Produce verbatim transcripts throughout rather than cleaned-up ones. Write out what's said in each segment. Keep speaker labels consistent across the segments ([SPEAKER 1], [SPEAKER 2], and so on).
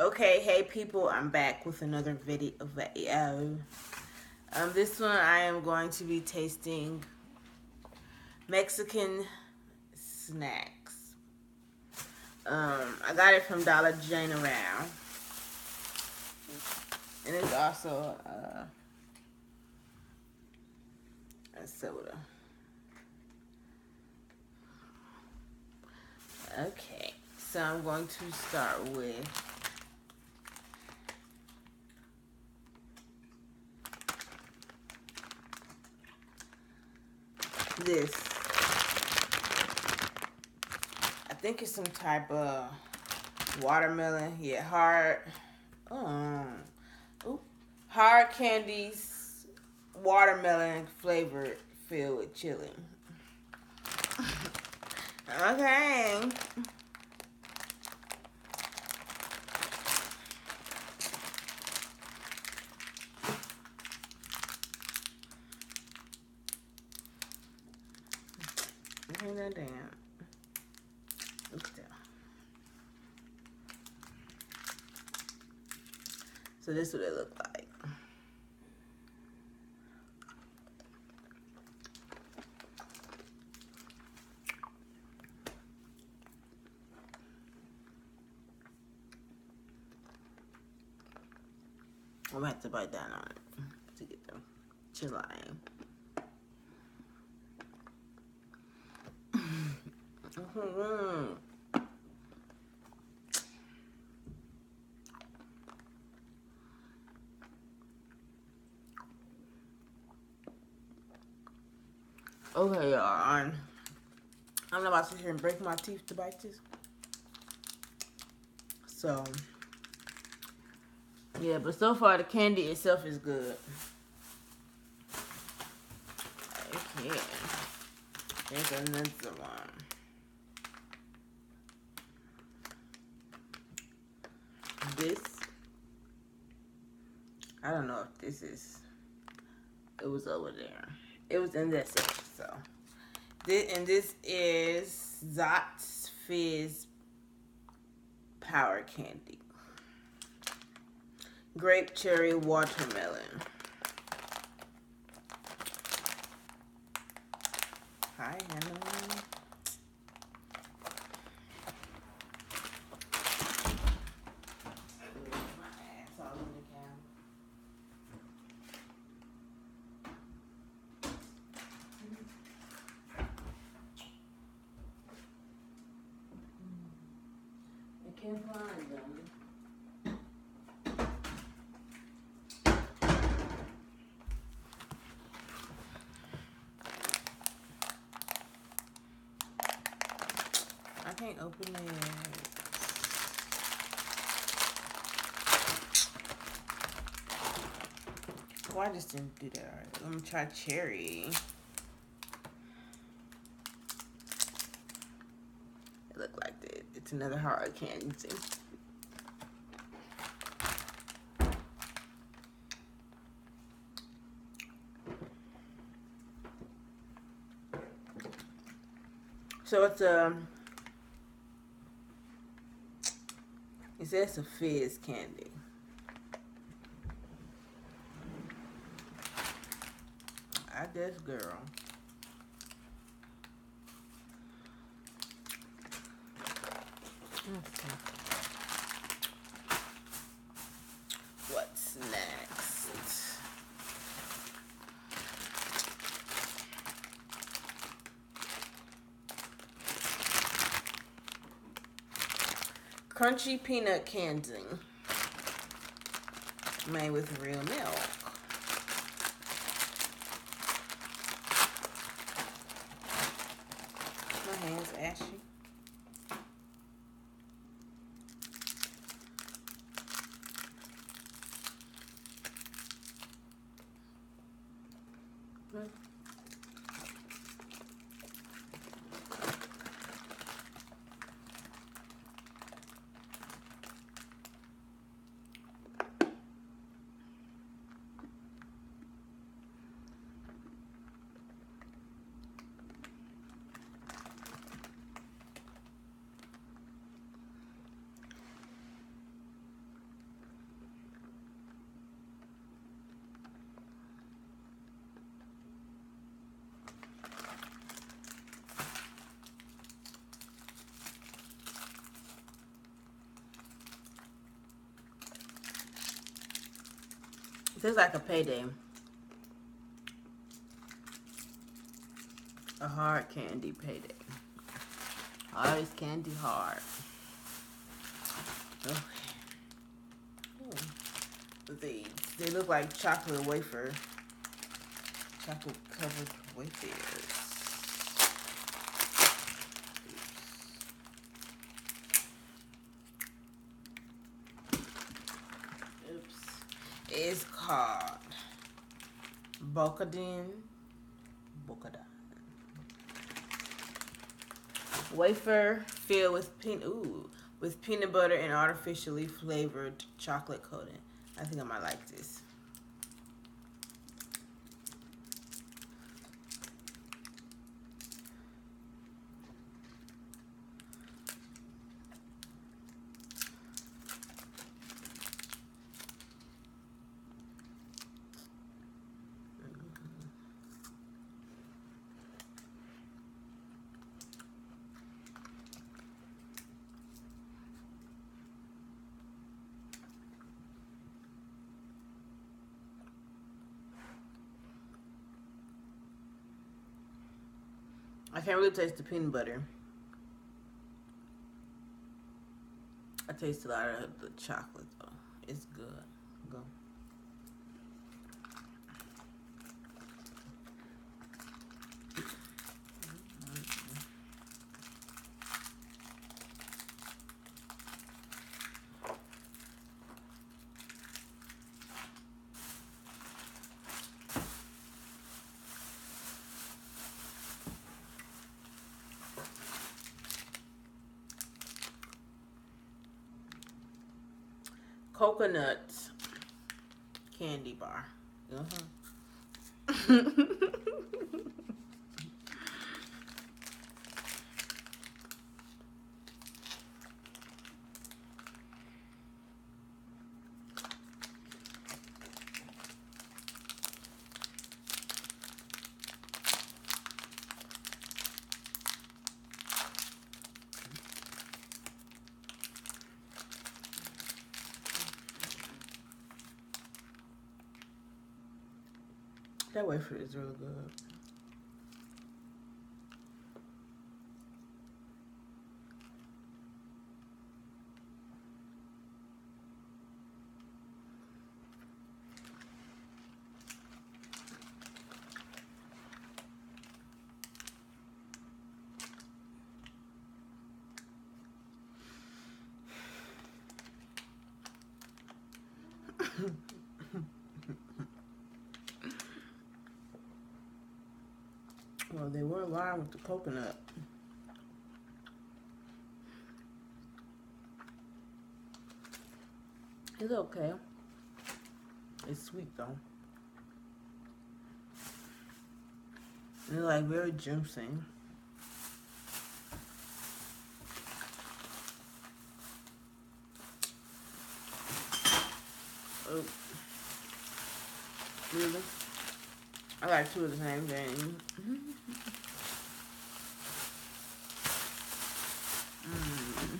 [SPEAKER 1] Okay, hey people, I'm back with another video. Um, this one I am going to be tasting Mexican snacks. Um, I got it from Dollar General, and it's also uh, a soda. Okay, so I'm going to start with this. I think it's some type of watermelon. Yeah, hard. Um, ooh, hard candies, watermelon flavored, filled with chili. Okay. Bring that down. Look down. So this is what it look like. I'm gonna have to bite down on it to get the chili. Mm-hmm. Okay, y'all. I'm, I'm not about to sit here and break my teeth to bite this. So, yeah, but so far the candy itself is good. Okay. There's another one. This, I don't know if this is, it was over there. It was in that section, so. This, and this is Zot's Fizz Power Candy. Grape Cherry Watermelon. Hi, Hannah. Can't find them. I can't open it. Well, I just didn't do that already. Let me try cherry. It looked like that. It's another hard candy. So it's a, it says a fizz candy. I guess, girl. Okay. What's next? Crunchy peanut candy. Made with real milk. My hand's ashy. tastes like a payday. A hard candy payday. Always candy hard. Okay. Ooh. These, they look like chocolate wafer. Chocolate covered wafers. Oops. It's called Bokadin. Bokadin. Wafer filled with peanut, ooh, with peanut butter and artificially flavored chocolate coating. I think I might like this. I can't really taste the peanut butter. I taste a lot of the chocolate though. It's good. Go. Coconut candy bar. Uh-huh. That wafer is really good. Well, they were lying with the coconut. It's okay. It's sweet though. And it's like very juicy. Oh, really? I like two of the same thing. Mm.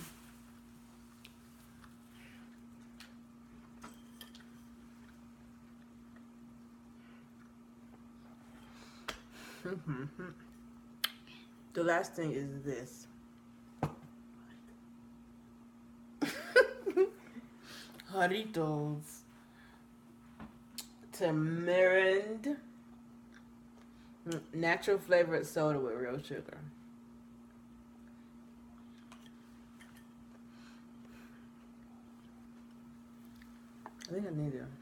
[SPEAKER 1] The last thing is this. Jarritos tamarind natural flavored soda with real sugar. I think I need to.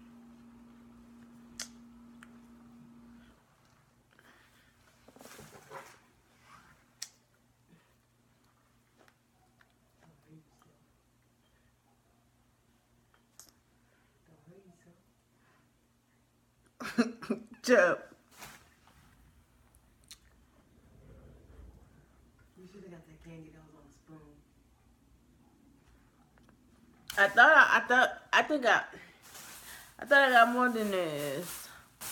[SPEAKER 1] Chip.
[SPEAKER 2] You should have got that candy that was on the spoon.
[SPEAKER 1] I thought I, I thought I think I I thought I got more than this.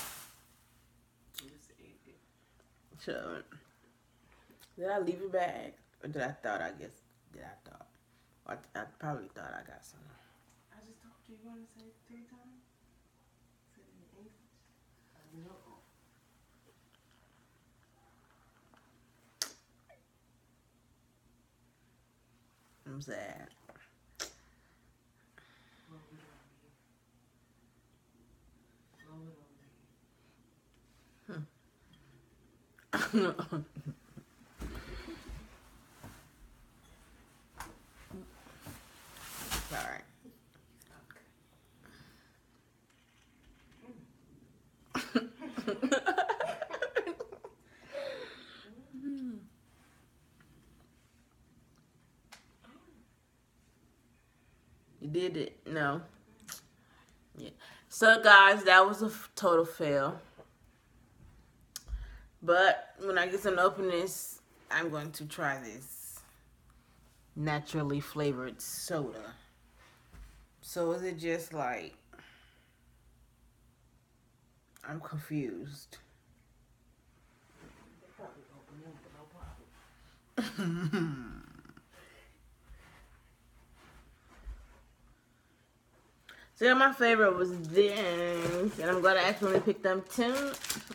[SPEAKER 1] Sure. Did I leave it back? Or did I thought I guess did I thought? I, I probably thought I got some.
[SPEAKER 2] I just told you you want to say it three times. No.
[SPEAKER 1] I'm sad.
[SPEAKER 2] Roll it on me. Roll it on me.
[SPEAKER 1] Sorry. You did it. No. Yeah. So guys, that was a f- total fail. But when I get some to open this, I'm going to try this naturally flavored soda. So is it just like, I'm confused.
[SPEAKER 2] They probably open them, but no problem.
[SPEAKER 1] So yeah, my favorite was this, and I'm glad I actually picked them too.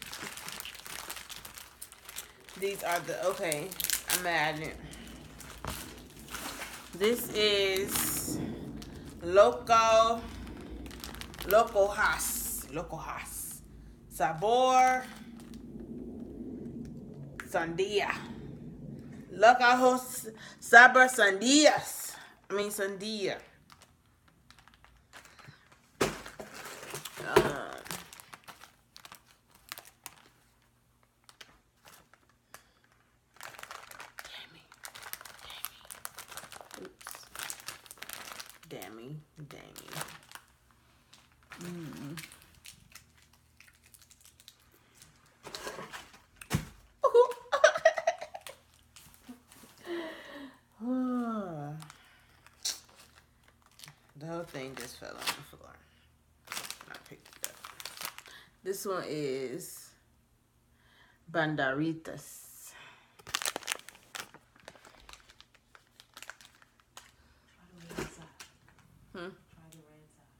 [SPEAKER 1] These are the, okay, I'm adding. This is Loco, Loco Haas, Loco Haas. Sabor Sandia. Loco Haas, Sabor Sandias. I mean Sandia. Um, Dammy, dammy. Mm. The whole thing just fell on the floor. I picked it up. This one is Banderitas.
[SPEAKER 2] Try the right side.
[SPEAKER 1] Hmm?
[SPEAKER 2] Try the right side.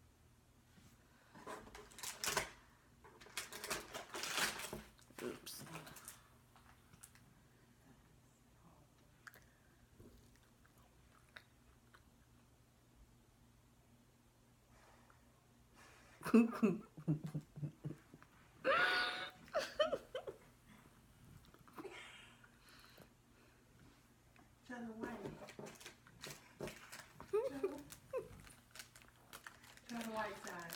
[SPEAKER 1] Oops.
[SPEAKER 2] Try the white. Try the white side.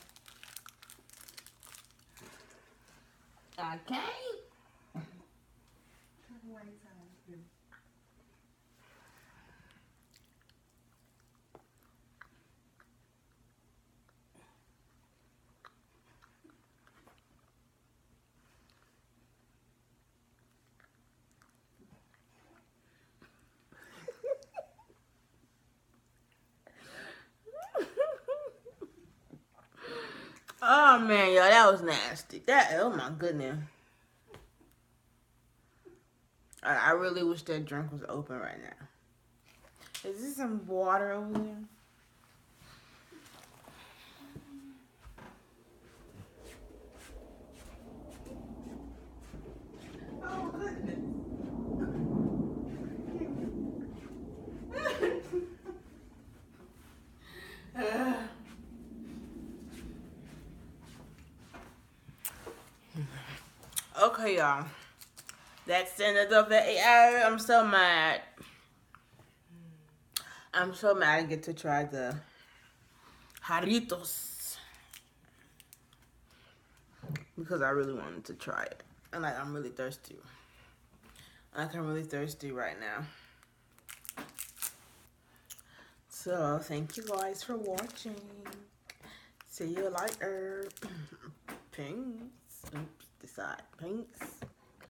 [SPEAKER 1] Okay.
[SPEAKER 2] Try the white side.
[SPEAKER 1] Oh man, yo, that was nasty. That, oh my goodness. I, I really wish that drink was open right now. Is this some water over there?
[SPEAKER 2] Oh goodness.
[SPEAKER 1] Okay, y'all. That's the end of the video. I'm so mad. I'm so mad I get to try the Jarritos. Because I really wanted to try it. And like, I'm really thirsty. Like, I'm really thirsty right now. So, thank you guys for watching. See you later. Pinks. Oops, decide. Pinks.